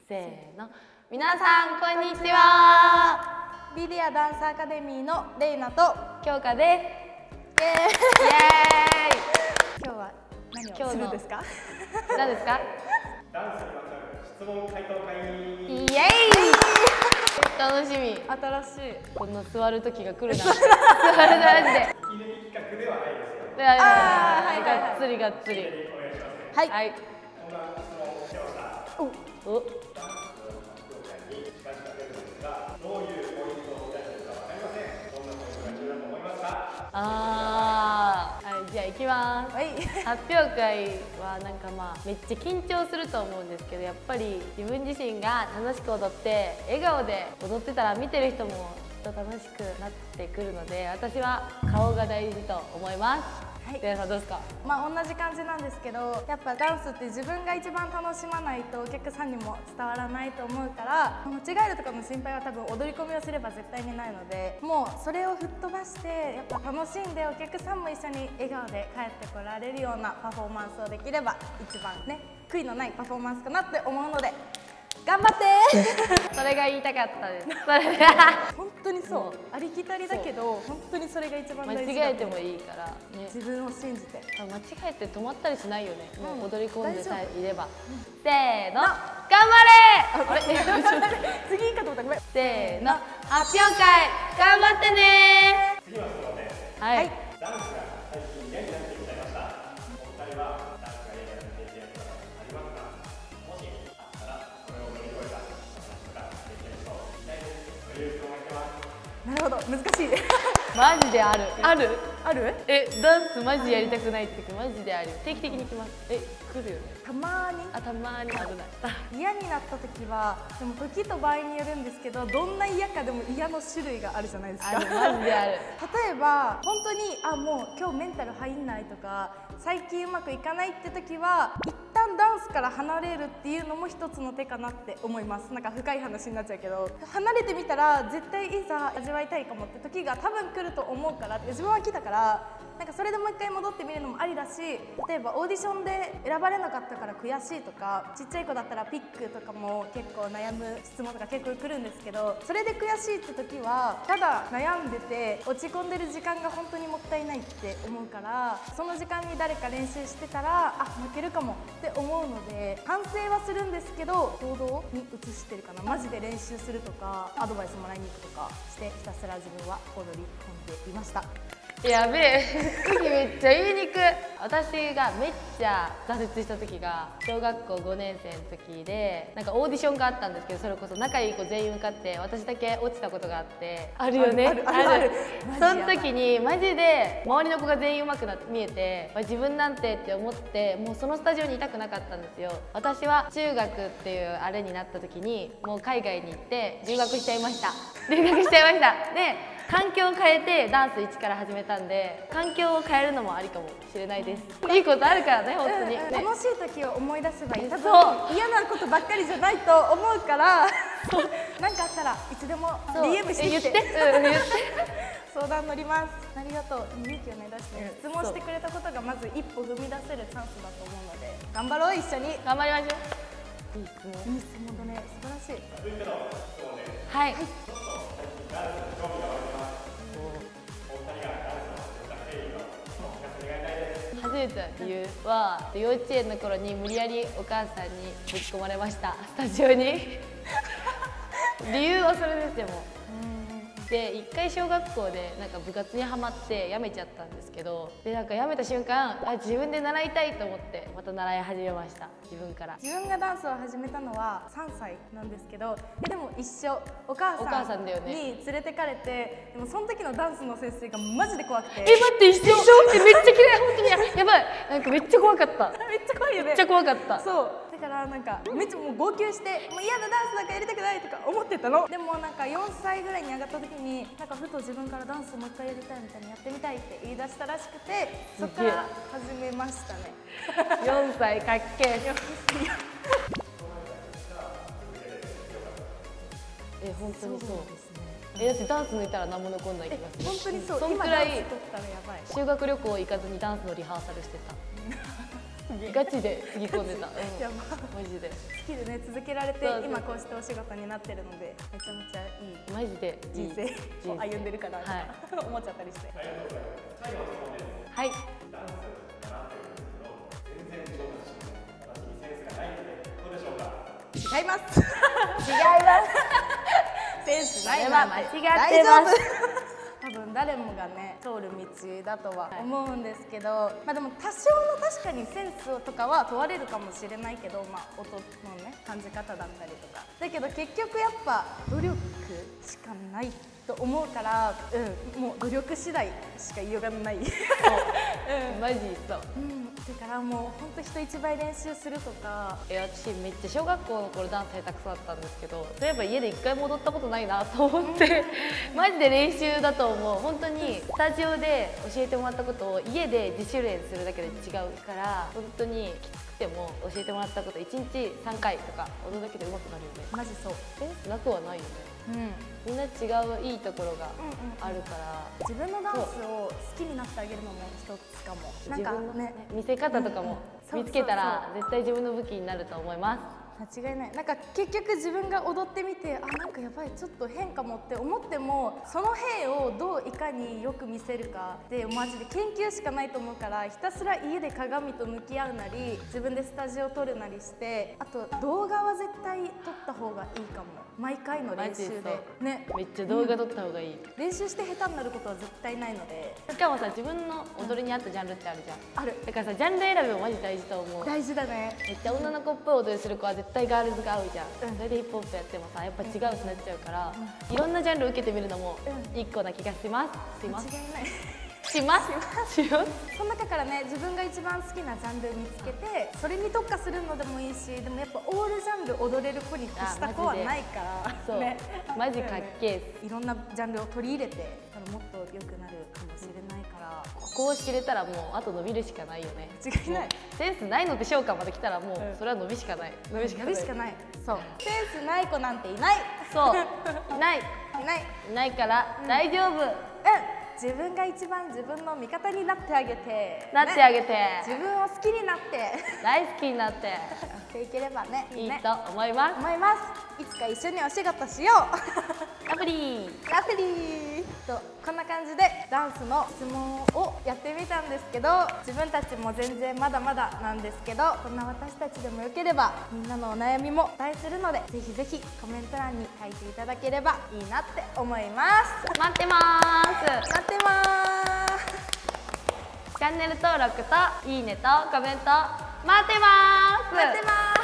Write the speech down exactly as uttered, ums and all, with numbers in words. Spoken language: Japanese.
せーの、皆さんこんにちは。 ビリアダンスアカデミーのレイナと京香です。 イエーイ。今日は何をするんですか？ 何ですか？ ダンスにまつわる質問回答会。 イエーイ。楽しみ。 新しい。 この座る時が来るな。座るなしで。 息抜き企画ではないですよ。 で、あはいはいはいがっつりがっつり。 お願いします。 はい。 はい。 こんな質問をしてました。 お。お。 ダンスの発表会に近づかせるのですが、どういうポイントを出してるかわかりません。どんなポイントが重要だと思いますか？ ああ。はい、じゃあ行きます。 はい。 発表会はなんかまあめっちゃ緊張すると思うんですけど、やっぱり自分自身が楽しく踊って笑顔で踊ってたら見てる人もきっと楽しくなってくるので、私は顔が大事と思います。 はい、 レイナさんどうですか？ まあ同じ感じなんですけど、やっぱダンスって自分が一番楽しまないとお客さんにも伝わらないと思うから、間違えるとかの心配は多分踊り込みをすれば絶対にないので、もうそれを吹っ飛ばしてやっぱ楽しんでお客さんも一緒に笑顔で帰ってこられるようなパフォーマンスをできれば一番ね悔いのないパフォーマンスかなって思うので頑張ってそれが言いたかったです。 本当にそう、ありきたりだけど本当にそれが一番間大事だ違えてもいいからね。 自分を信じて間違えて止まったりしないよね。 うんもう踊り込んでさえいれば。 うんせーの、頑張れ。あれ次いいかと思った、ごめん。 せーの、発表会頑張ってね。 次は質問です。 はい。 はいダンスが最近嫌になってきちゃいました。お二人はダンスが嫌になる経験とかありますか？もしあったらそれを乗り越えた話とか経験と聞きたいです。という質問が来てます。 なるほど、難しい。 マジである。ある？ ある？ え、ダンスマジやりたくないってマジであるよ。定期的に来ます。え、来るよね。 たまにあ、たまに危ない。 嫌になった時は、でも時と場合によるんですけど、どんな嫌かでも嫌の種類があるじゃないですか。 ある、マジである。 例えば本当にあもう今日メンタル入んないとか最近うまくいかないって時は一旦ダンスから離れるっていうのも一つの手かなって思います。なんか深い話になっちゃうけど、離れてみたら絶対いざ味わいたいかもって時が多分来ると思うから、自分は来たからなんかそれでもう一回戻ってみるのもありだし、例えばオーディションで選ばれなかったから悔しいとか、ちっちゃい子だったらピックとかも結構悩む質問とか結構来るんですけど、それで悔しいって時はただ悩んでて落ち込んでる時間が本当にもったいないって思うから、その時間に誰か練習してたらあ負けるかもって思うので反省はするんですけど行動に移してるかな。マジで練習するとかアドバイスもらいに行くとかしてひたすら自分は踊り込んでいました。 やべえ、次めっちゃ言いにくい。私がめっちゃ挫折した時が小学校ごねん生の時で、なんかオーディションがあったんですけど、それこそ仲いい子全員受かって私だけ落ちたことがあって。あるよね。 あるあるある。 その時にマジで周りの子が全員上手くなって見えて、自分なんてって思って、もうそのスタジオにいたくなかったんですよ。私は中学っていうあれになった時にもう海外に行って留学しちゃいました。留学しちゃいました。で環境を変えてダンス一から始めたんで、環境を変えるのもありかもしれないです。いいことあるからね、本当に、ね、 楽しい時を思い出せばいい。多分そう嫌なことばっかりじゃないと思うから何かあったらいつでも ディーエム してきて。 言って、うん、言って相談乗ります。ありがとう。勇気をね出して質問してくれたことがまず一歩踏み出せるチャンスだと思うので頑張ろう、一緒に。 頑張りましょう。いい質問。 いい質問だね、素晴らしい。 続いての質問です。 はい、 ちょっと最近ダンスに興味が湧いてます。お二人がダンスを始めた経緯をお聞かせ願いたいです。 始めた理由は幼稚園の頃に無理やりお母さんにぶち込まれました、スタジオに理由はそれです。でもで一回小学校でなんか部活にはまって辞めちゃったんですけど、でなんか辞めた瞬間あ自分で習いたいと思ってまた習い始めました、自分から。 自分がダンスを始めたのはさんさいなんですけど、えでも一緒お母お母さんさんだよねに連れてかれて、でもその時のダンスの先生がマジで怖くて。 え待って一緒えめっちゃ綺麗本当にややばい、なんかめっちゃ怖かっためっちゃ怖いよね。 めっちゃ怖かった。 そうだからなんかめっちゃもう号泣してもう嫌だダンスなんかやりたくないとか思ってたの。でもなんかよんさいぐらいに上がった時になんかふと自分からダンスもう一回やりたいみたいにやってみたいって言い出したらしくて、そっから始めましたね。 よんさいかっけえ。え本当にそう。えだってダンス抜いたら何も残んない気がする。 本当にそう。 そんくらい今ダンス取ったらやばい。 修学旅行行かずにダンスのリハーサルしてた。 ガチでつぎ込んでた、うん、 やばマジで好きでね続けられてそうそう今こうしてお仕事になってるのでめちゃめちゃいいマジでいい人生を歩んでるかなとか、 はい、 思っちゃったりして。 ありがとうございます。最後の質問です。 はい。 ダンス習ってるんですけど全然上達しない。私にセンスがないのでどうでしょうか。 違います。 違いますセンスないは間違ってます。 多分誰もがね通る道だとは思うんですけど、はい、まあでも多少の確かにセンスとかは問われるかもしれないけど、まあ音のね感じ方だったりとかだけど結局やっぱ努力しかないと思うから、うん、もう努力次第しか言いようがない。そう、 うん、マジそう。 うん、だからもう本当人一倍練習するとか。 いや私めっちゃ小学校の頃ダンス下手くそだったんですけど、そういえば家で一回も踊ったことないなと思ってマジで練習だと思う。本当にスタジオで教えてもらったことを家で自主練するだけで違うから本当にきつくても教えてもらったこといちにちさんかいとか踊るだけで上手くなるよね。 マジそう。 えなくはないよね。うん、みんな違ういいところがあるから、 うんうん、自分のダンスを好きになってあげるのも一つかも。 なんかね、ね見せ方とかも見つけたら絶対自分の武器になると思います。 間違いない。なんか結局自分が踊ってみてあなんかやばいちょっと変かもって思ってもその変をどういかによく見せるかでマジで研究しかないと思うからひたすら家で鏡と向き合うなり自分でスタジオ撮るなりしてあと動画は絶対撮った方がいいかも。毎回の練習でねめっちゃ動画撮った方がいい、うん、 練習して下手になることは絶対ないので。 しかもさ自分の踊りに合ったジャンルってあるじゃん。 ある。 だからさジャンル選びもマジ大事と思う。 大事だね。 めっちゃ女の子っぽい踊りする子は絶対ガールズが合うじゃん、うん、それでヒップホップやってもさやっぱ違うってなっちゃうから、うん、いろんなジャンル受けてみるのも一個な気がしますします間違いないしますしますその中からね自分が一番好きなジャンル見つけてそれに特化するのでもいいしでもやっぱオールジャンル踊れる子に越した子はないからそう、ね、マジかっけえ。 いろんなジャンルを取り入れてもっと良くなるかもしれないから、 ここを知れたらもうあと伸びるしかないよね。 間違いない。 センスないのでしょうかまで来たらもうそれは伸びしかない、 うん、伸びしかない。伸びしかない。そうセンスない子なんていない。 そういないいないいないから大丈夫。うん、うん自分が一番自分の味方になってあげてなってあげて、 ね、自分を好きになって大好きになってやっていければねいいと思います思います。いつか一緒にお仕事しようラブリーラブリーとこんな感じでダンスの質問をやってみたんですけど自分たちも全然まだまだなんですけどこんな私たちでもよければみんなのお悩みもお答えするのでぜひぜひコメント欄に書いていただければいいなって思います。 待ってます待ってますチャンネル登録といいねとコメント待ってます待ってます